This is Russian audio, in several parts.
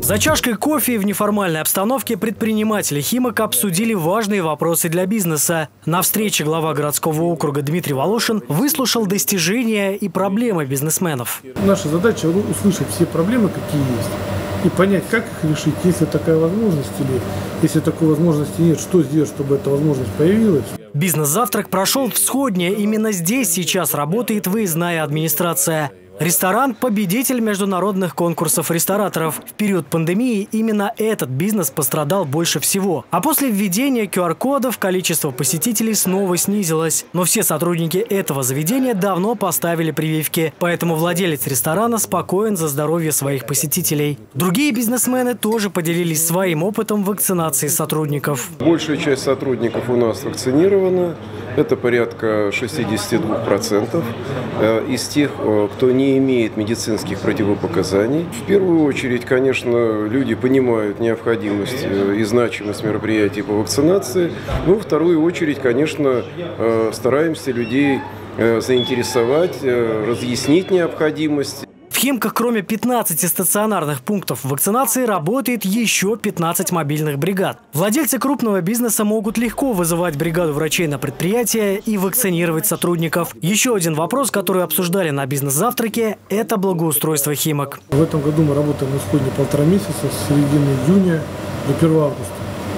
За чашкой кофе в неформальной обстановке предприниматели Химок обсудили важные вопросы для бизнеса. На встрече глава городского округа Дмитрий Волошин выслушал достижения и проблемы бизнесменов. Наша задача услышать все проблемы, какие есть, и понять, как их решить, если такая возможность, или если такой возможности нет, что сделать, чтобы эта возможность появилась. Бизнес-завтрак прошел в Сходне. Именно здесь сейчас работает выездная администрация. Ресторан – победитель международных конкурсов рестораторов. В период пандемии именно этот бизнес пострадал больше всего. А после введения QR-кодов количество посетителей снова снизилось. Но все сотрудники этого заведения давно поставили прививки. Поэтому владелец ресторана спокоен за здоровье своих посетителей. Другие бизнесмены тоже поделились своим опытом вакцинации сотрудников. Большая часть сотрудников у нас вакцинирована. Это порядка 62%. Из тех, кто не имеет медицинских противопоказаний. В первую очередь, конечно, люди понимают необходимость и значимость мероприятий по вакцинации. Но во вторую очередь, конечно, стараемся людей заинтересовать, разъяснить необходимость. В Химках, кроме 15 стационарных пунктов вакцинации, работает еще 15 мобильных бригад. Владельцы крупного бизнеса могут легко вызывать бригаду врачей на предприятие и вакцинировать сотрудников. Еще один вопрос, который обсуждали на бизнес-завтраке – это благоустройство Химок. В этом году мы работаем на Сходне 1,5 месяца, с середины июня до 1 августа.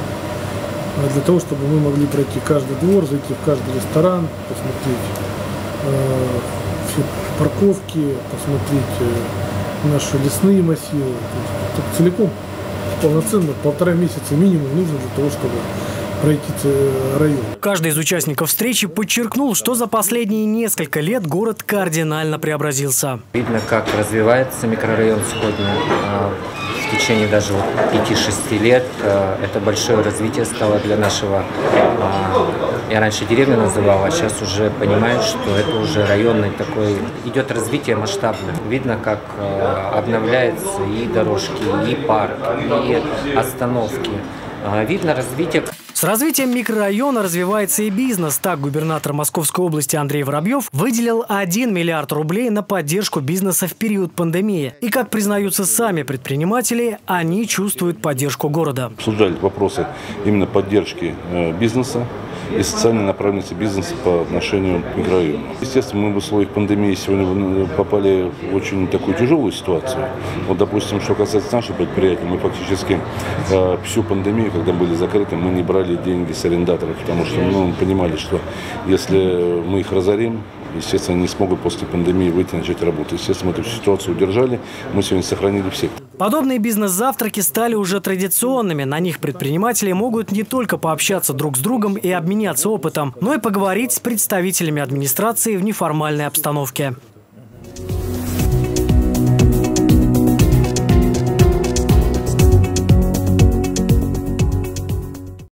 Для того, чтобы мы могли пройти каждый двор, зайти в каждый ресторан, посмотреть все парковки, посмотреть наши лесные массивы. Так целиком, полноценно, 1,5 месяца минимум нужно для того, чтобы пройти район. Каждый из участников встречи подчеркнул, что за последние несколько лет город кардинально преобразился. Видно, как развивается микрорайон Сходня. В течение даже 5-6 лет это большое развитие стало для нашего, я раньше деревню называл, а сейчас уже понимаю, что это уже районный такой, идет развитие масштабное. Видно, как обновляются и дорожки, и парк, и остановки. Видно развитие. С развитием микрорайона развивается и бизнес. Так, губернатор Московской области Андрей Воробьев выделил 1 миллиард рублей на поддержку бизнеса в период пандемии. И, как признаются сами предприниматели, они чувствуют поддержку города. Обсуждали вопросы именно поддержки бизнеса и социальной направленности бизнеса по отношению к микрорайону. Естественно, мы в условиях пандемии сегодня попали в очень такую тяжелую ситуацию. Вот, допустим, что касается нашего предприятия, мы фактически всю пандемию, когда были закрыты, мы не брали деньги с арендаторов, потому что мы понимали, что если мы их разорим, естественно, они не смогут после пандемии выйти и начать работу. Естественно, мы эту ситуацию удержали, мы сегодня сохранили всех. Подобные бизнес-завтраки стали уже традиционными. На них предприниматели могут не только пообщаться друг с другом и обменяться опытом, но и поговорить с представителями администрации в неформальной обстановке.